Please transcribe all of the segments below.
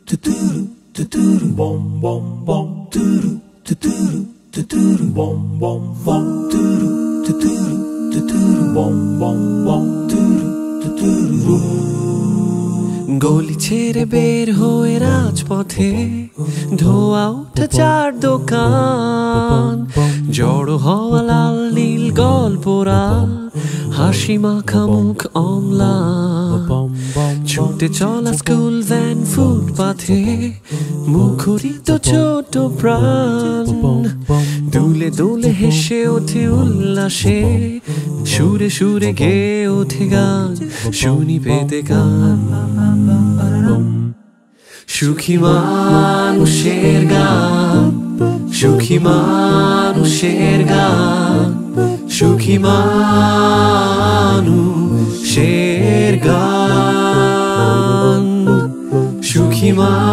গলি ছেড়ে বের হয়ে রাজপথে ধোয়া ওঠা চার দোকান, জড়ো হওয়া লাল নীল গল্পরা, হাসি মাখা মুখ অম্লান, ছুটে চলা স্কুল ভ্যান ফুটপাথে, মুখরিত ছোট প্রাণ, দুলে দুলে হেসে ওঠে উল্লাসে, সুরে সুরে গেয়ে ওঠে গান, শুনি পেতে গান। সুখী মানুষের গান, সুখী মানুষের গান, সুখী মানুষের গান, সুখী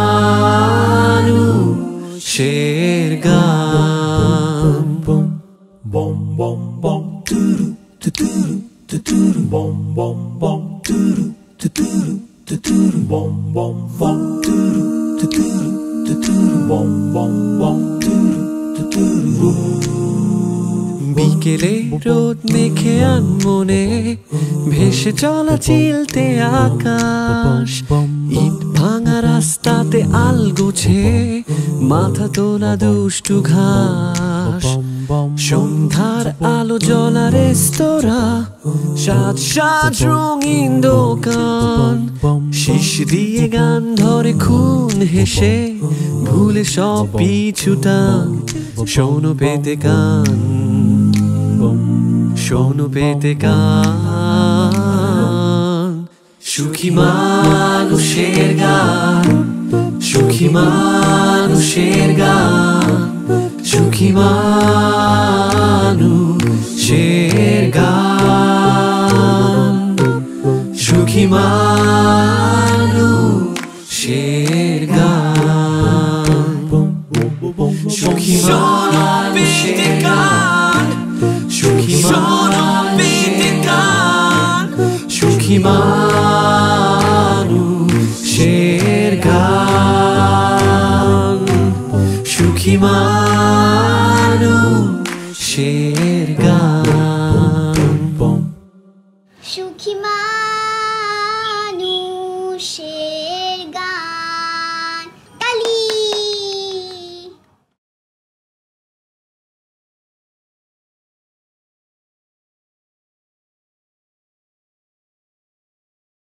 মানুষের গান। Bom bom bom turu turu turu bom bom bom turu turu turu bom bom bom turu turu turu bom bom bom turu turu। বিকেলে রোদ মেখে আনমনে ভেসে চলা চিলতে আকাশ, ইট ভাঙা রাস্তাতে আলগোছে মাথা তোলা দুষ্টু ঘাস, সন্ধ্যার আলো জ্বলা রেস্তোরাঁ, সাজ সাজ রঙিন দোকান, শীষ দিয়ে গান ধরে খুন হেসে ভুলে সব পিছুটান, শোনো পেতে গান, শোনো পেতে গান। সুখী মানুষের গান, সুখী মানুষের গান, সুখী মানুষের গান, সুখী মানুষের গান, সুখী মানুষের গান, সুখী মানুষের গান, সুখী মানুষের গান, সুখী